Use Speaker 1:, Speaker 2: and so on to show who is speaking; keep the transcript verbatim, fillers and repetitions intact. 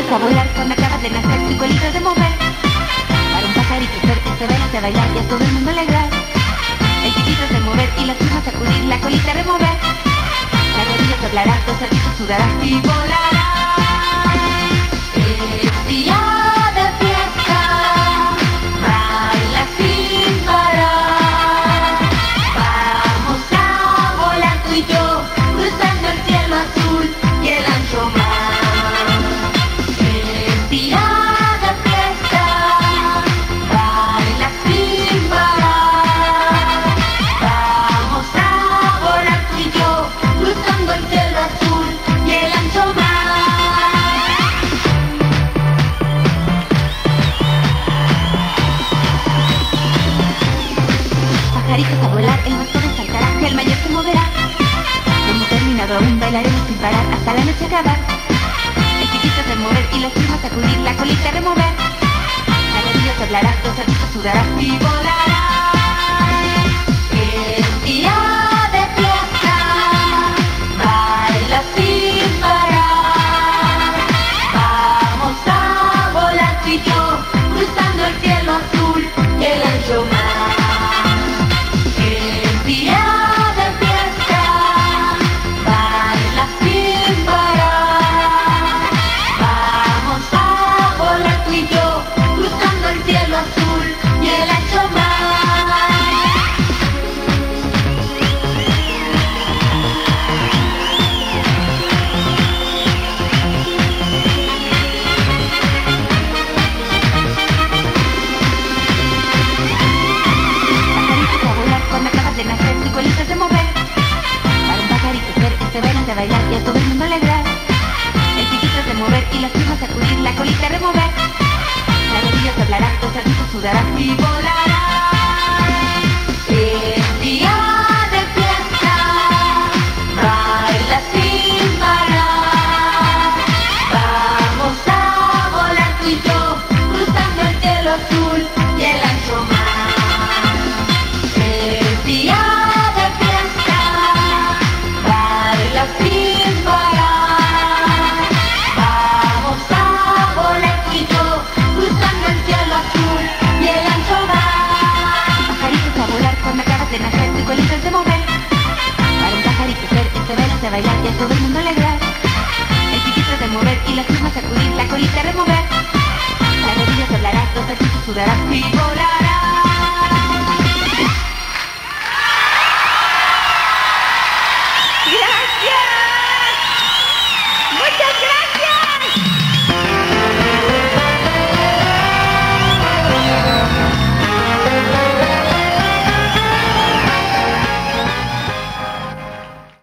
Speaker 1: Pajaritos a volar cuando acabas de nacer, tu colita de mover. Para un pajarito ser este baile de bailar y a todo el mundo alegrar. El piquito de mover y las plumas sacudir, la colita remover. Las rodillas doblarás, los cerditos sudarás y volarás. Es día de fiesta, baila sin parar. Vamos a volar tú y yo, cruzando el cielo azul y el ancho mar. Es día de fiesta, baila sin parar. Vamos a volar tú y yo, cruzando el cielo azul y el ancho mar. Pajaritos a volar, el más joven saltará, el mayor se moverá. No hemos terminado aún, bailaremos sin parar hasta la noche acabar. El piquito de mover y las plumas sacudir, la colita remover. Las rodillas doblarás, los cerditos sudarás y volarás. Es día de fiesta, baila sin parar. Vamos a volar tú y yo, cruzando el cielo azul y el ancho mar. Es día de fiesta, baila sin parar. Vamos a volar tú y yo, cruzando el cielo azul y el ancho mar. Pajaritos a volar cuando acabas de nacer, tu colita de mover. Para un pajarito ser este baile de bailar y a todo el mundo alegrar. El piquito de mover y las plumas sacudir, la colita remover. Las rodillas doblarás, los cerditos sudarás y volarás. Es día de fiesta, baila sin parar. Vamos a volar tú y yo, cruzando el cielo azul y el ancho mar. Es día de fiesta, baila sin parar. Vamos a volar tú y yo, cruzando el cielo azul y el ancho mar. Pajaritos a volar cuando acabas de nacer, tu colita de mover. Para un pajarito ser este baile de bailar y a todo el mundo alegrar. El piquito de mover y las plumas sacudir, la colita remover. Las rodillas doblarás, los cerditos sudarás y volarás.